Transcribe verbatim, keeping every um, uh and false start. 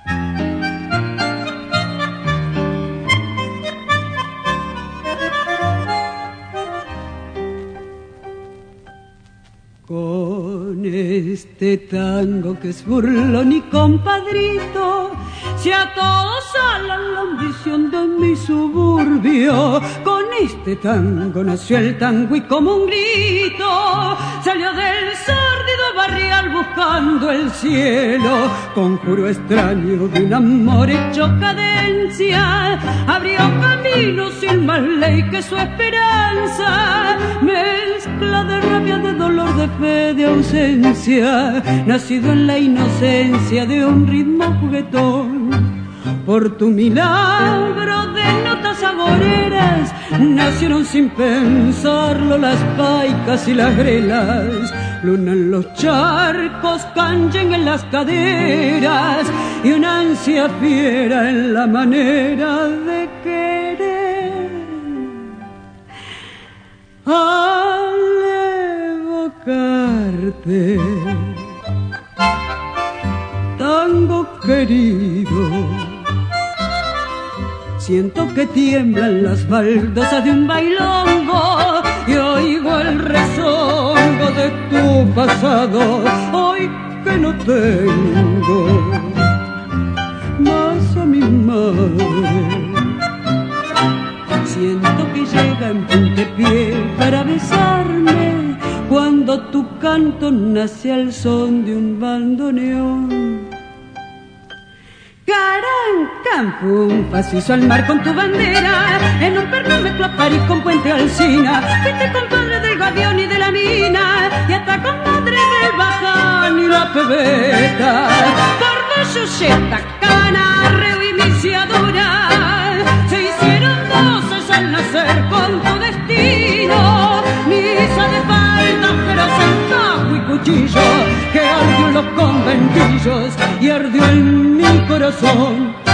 Con este tango que es burlón y compadrito, si a todos sala la ambición de mi suburbio. Con este tango nació el tango y como un grito salió del sórdido barrial buscando el cielo. Conjuro extraño de un amor hecho cadencia, abrió camino sin más ley que su esperanza. Mezcla de rabia, de dolor, de fe, de ausencia, nacido en la inocencia de un ritmo juguetón. Por tu milagro de notas saboreras nacieron sin pensarlo las paicas y las grelas. Luna en los charcos, canyen en las caderas y una ansia fiera en la manera de querer. Al evocarte, tango querido, siento que tiemblan las baldosas de un bailongo y oigo el rezongo de tu pasado, hoy que no tengo más a mi madre. Siento que llega en puntapié para besarme cuando tu canto nace al son de un bandoneón. Carancan, pum, pasillo al mar con tu bandera, en un perno mezclo a París con Puente Alsina. Fuiste compadre del Gavión y de la Mina, y hasta comadre del Baján y la Pebeta. Por Yulleta, Canarreo y Misiadura, se hicieron dos al nacer con tu destino. Misa de faldas, pero tajo y cuchillo, que ardió en los conventillos y ardió en mi corazón.